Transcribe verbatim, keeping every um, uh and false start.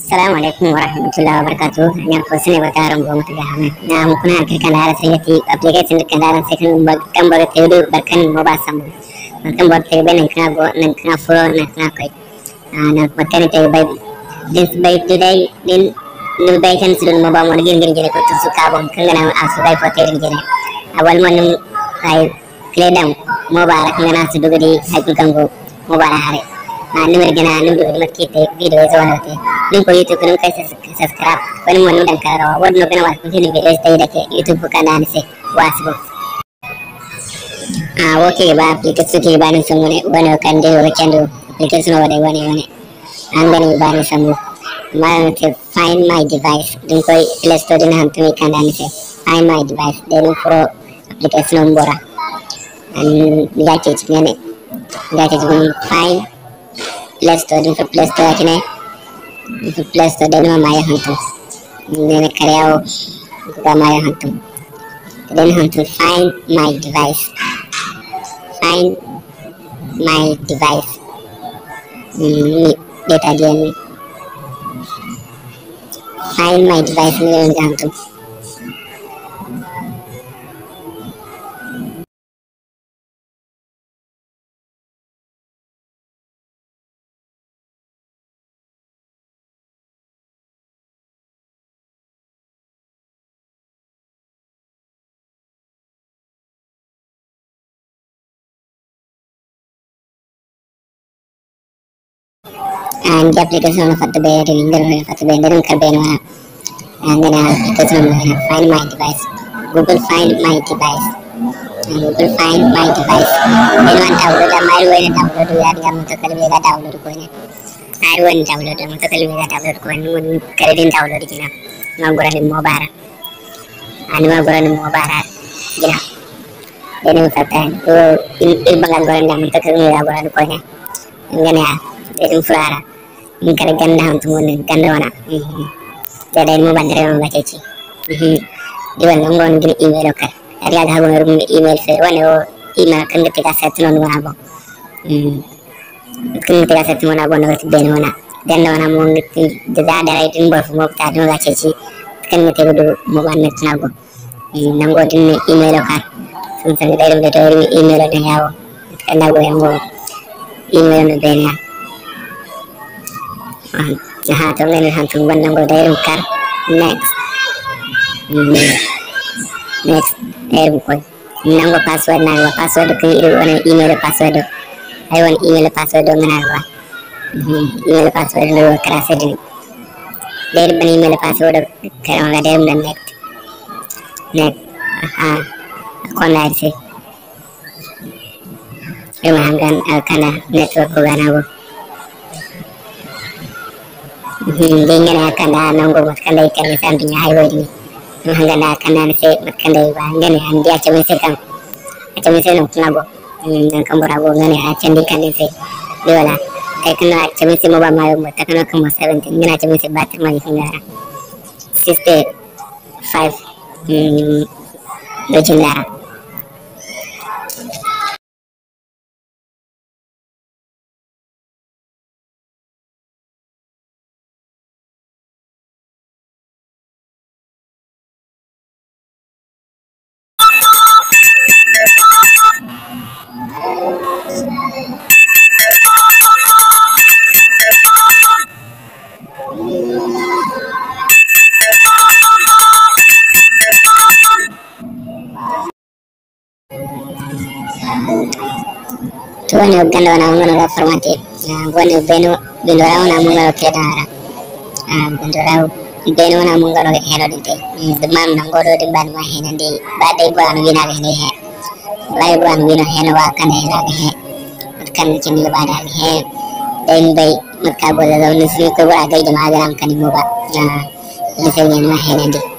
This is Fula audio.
السلام عليكم ورحمة الله وبركاته. أنا كوسني بكارم بومت جهامة. نعم كنا كنا على سيتي أبليكيشن كنا على سكن بق كم بق تيودو بركن مباسم. كم بق تيبين نكنا بو نكنا فرو نكنا كوي. أنا بكرة تيبين this by today din nubay kan sulun mabam wala gin gin jere ko tusu kabon kanga na asubay fote gin jere awal man ay kledam mubarak ngana sudugadi ay kango mubarak hare anu mergana anu dugadi matkite video zo wanote nin ko youtube kun kai subscribe wani mon dan karo wadno kana was kun video stay dake youtube kana ni se wasbo ah okay ba application ke ba ni sumune wani kande wala kando application wala wani wani angani ba ni samu ma to find my device din ko play store din han tumi kana ni se find my device then pro application nombora and ya ce ne ya ce find play store din for play store kine for play store din ma maya hantu ne karyawo ga maya hantu then hantu find my device find my device mm, data again find my device ni hantu and the application of the bed in the of the bed in Carbena and then application of find my device Google find my device and Google find my device then one download a my way download ya dia mutakal mega download ko ne ai one download mutakal mega download ko ne mun kredin download kina ngora ni mobara ani ngora ni mobara gina then utatan ko ibangan ngora ni mutakal mega ngora ko ne ngene ya then flara ngara ganda hantu mon ganda wana jadi mo bandere mo baceci di wana ngon gini email ka ari ada hago rum email fe wana o email kan de tiga set non wana bo kan tiga set wana bo no den wana den wana mo ngi de da da itin bo mo ta no baceci kan me tego do mo wanne tnago nango din email ka sun san de dum de to email de yawo kan nago yango email no den ya Nah, trong này hàng thùng văn đang gọi đây là card next next đây là coi năng gọi password năng gọi password được cái này email password hay là email password dengan apa email password lu kerasa ini dari ban email password kalau nggak ada yang next next ah kon lain sih memang kan karena network bukan aku ngena kanda nango matkanda kan sambinya highway ni ngana kana se matkanda ba ngene andi acha mese kan acha mese no klago kambora go ngene acha ndi kan se dola kai kana acha mese mo ba mayo mata kana kan seventeen ngena acha mese batir ma ngara sixty five mm dojinara tuane uganda wana ngana la formati ngone beno beno wana munga kedara ah beno beno wana munga lo hero dite de mam nangoro de ban ma henande bade bo an wina he he lay bo an wina he wa kan he la he kan kini le bada he den bay makka bo da ni si ko ba ga de ma ga kan mo ba ah ni se ni ma henande